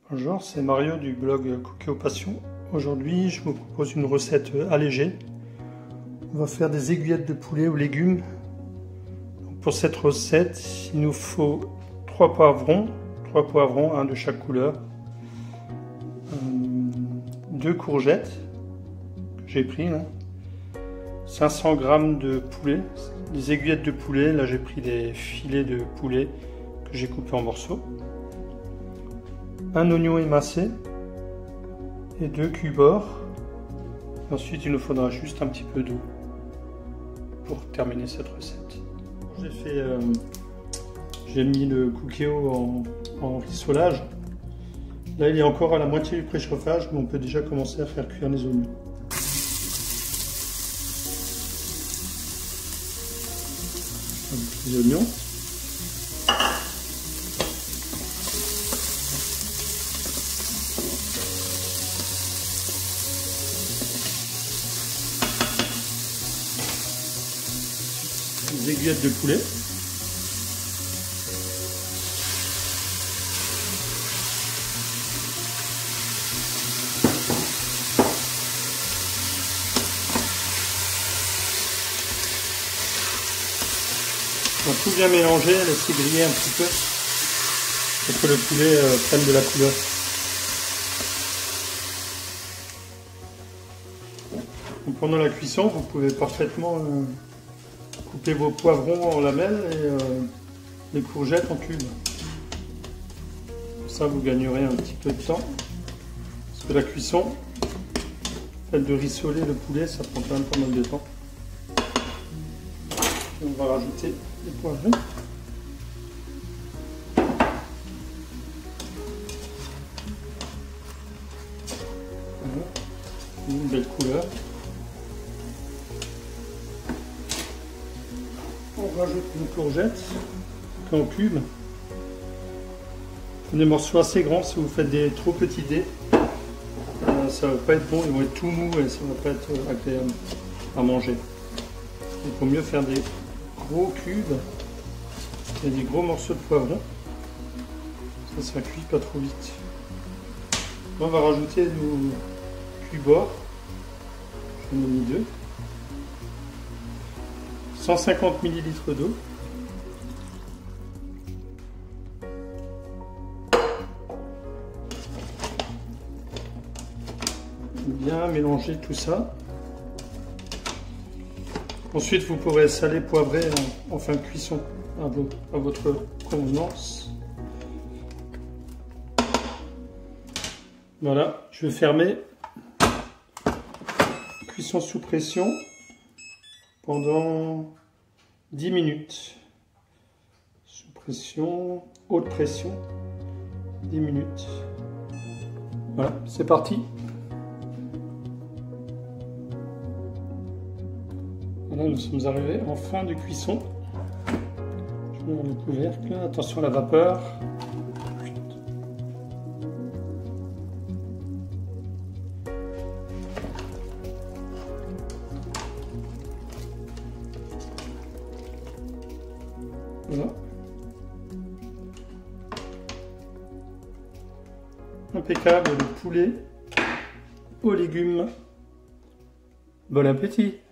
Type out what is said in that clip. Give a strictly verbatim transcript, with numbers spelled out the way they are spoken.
Bonjour, c'est Mario du blog Cookéo Passion. Aujourd'hui, je vous propose une recette allégée. On va faire des aiguillettes de poulet aux légumes. Pour cette recette, il nous faut trois poivrons, trois poivrons, un de chaque couleur, deux courgettes que j'ai pris, là. cinq cents grammes de poulet, des aiguillettes de poulet. Là, j'ai pris des filets de poulet que j'ai coupés en morceaux. Un oignon émincé et deux cubes-or. Ensuite, il nous faudra juste un petit peu d'eau pour terminer cette recette. J'ai fait, euh, j'ai mis le cookéo en, en rissolage. Là, il est encore à la moitié du préchauffage, mais on peut déjà commencer à faire cuire les oignons. Les oignons. Les aiguillettes de poulet. On va tout bien mélanger, laisser griller un petit peu pour que le poulet euh, prenne de la couleur. Donc pendant la cuisson, vous pouvez parfaitement euh, couper vos poivrons en lamelles et euh, les courgettes en cubes. Comme ça, vous gagnerez un petit peu de temps. Parce que la cuisson, le fait de rissoler le poulet, ça prend quand même pas mal de temps. Et on va rajouter les poivrons. Voilà. Une belle couleur. On rajoute une courgette en cubes. Des morceaux assez grands. Si vous faites des trop petits dés, euh, ça va pas être bon. Ils vont être tout mous et ça va pas être agréable à manger. Il faut mieux faire des gros cubes et des gros morceaux de poivron. Ça, ça cuit pas trop vite. On va rajouter nos cubes-or. J'en ai mis deux. cent cinquante millilitres d'eau. Bien mélanger tout ça. Ensuite, vous pourrez saler, poivrer en, en fin de cuisson à, vos, à votre convenance. Voilà, je vais fermer. Cuisson sous pression pendant dix minutes. Sous pression, haute pression, dix minutes. Voilà, c'est parti. Voilà, nous sommes arrivés en fin de cuisson. Je mets le couvercle, attention à la vapeur. Voilà. Impeccable, le poulet aux légumes. Bon appétit!